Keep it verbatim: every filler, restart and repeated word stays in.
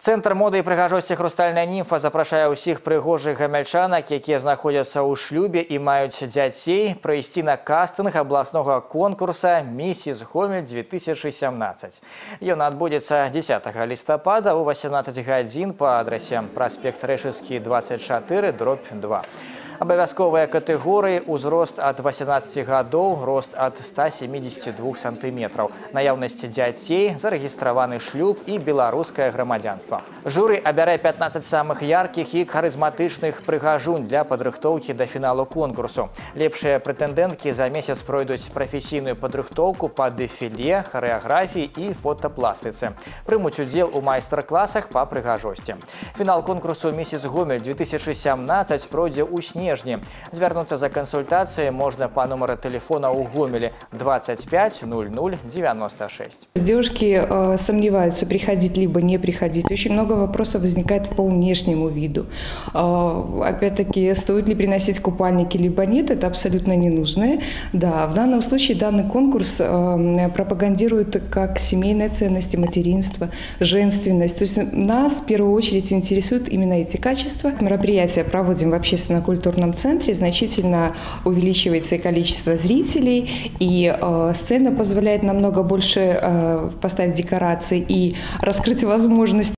Центр моды і прыгажосці «Хрустальная німфа» запрашае ўсіх прыгожых гамяльчанак, якія знаходзяцца ў шлюбе і маюць дзяцей, прыйсці на кастынг абласнога конкурса «Миссис Гомель две тысячи семнадцать». Ён адбудзецца дзесятага лістапада ў восемнадцать гадзін па адрасе праспект Рэшыўскі, двадцать четыре, дробь два. Абавязковыя катэгорыі: узрост ад восемнадцати гадоў, рост ад ста семидесяти двух сантиметров, наяўнасць дзяцей, зарэгістраваны шлюб і беларускае грамадзянства. Журы абярэ пятнадцать самых яркіх і харызматычных прыгажунь для падрыхтоўкі да фіналу конкурсу. Лепшыя прэтэндэнткі за месяц пройдуць прафесійную падрыхтоўку па дэфіле, харэаграфіі і фотапластыцы. Прымуць удзел у майстар-класах па прыгажосці. Фінал конкурсу «Миссис Гомель две тысячи семнадцать» пройдзе ў снежні. Звярнуцца за кансультацией можно по номеру телефона у Гомеле двадцать пять ноль ноль девяносто шесть. Девушки э, сомневаются, приходить либо не приходить. Очень много вопросов возникает по внешнему виду. Э, Опять-таки, стоит ли приносить купальники, либо нет, это абсолютно не нужно. Да, в данном случае данный конкурс э, пропагандирует как семейные ценности, материнство, женственность. То есть нас в первую очередь интересуют именно эти качества. Мероприятия проводим в общественно-культурном центре, значительно увеличивается и количество зрителей, и э, сцена позволяет намного больше э, поставить декораций и раскрыть возможности.